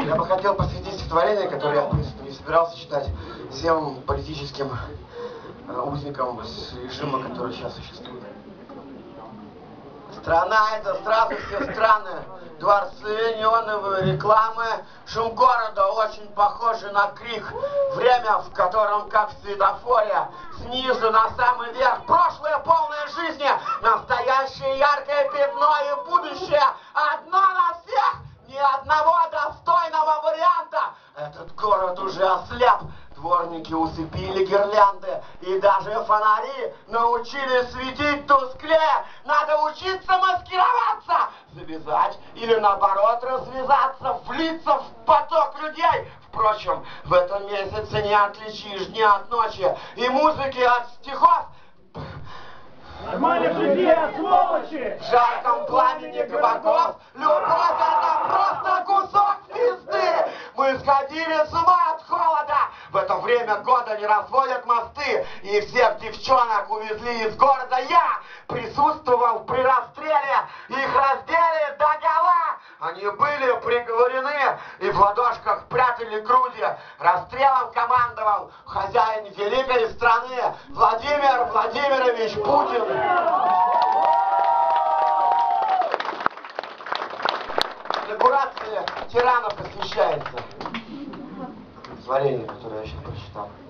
Я бы хотел посвятить стихотворение, которое я, в принципе, не собирался читать, всем политическим узникам с режима, который сейчас существует. Страна — это сразу все страны, дворцы, неоновые рекламы, шум города очень похожий на крик, время, в котором, как в светофоре, снизу на самый верх, прошлое полное жизни, настоящее яркое пятно и будущее одно на всех, ни одного достойного варианта. Этот город уже ослеп. Дворники усыпили гирлянды, и даже фонари научились светить тусклее. Надо учиться маскироваться, завязать или наоборот развязаться, влиться в поток людей. Впрочем, в этом месяце не отличишь дня от ночи и музыки от стихов. Нормально друзья, сволочи! В жарком пламени кабаков любовь — это просто кусок пизды. Мы сходили с ума от холода. В это время года не разводят мосты, и всех девчонок увезли из города. Я присутствовал при расстреле, их раздели догола. Они были приговорены и в ладошках прятали груди. Расстрелом командовал хозяин великой страны Владимир Владимирович Путин. Инаугурации тиранов посвящается. Творение, которое я сейчас прочитал.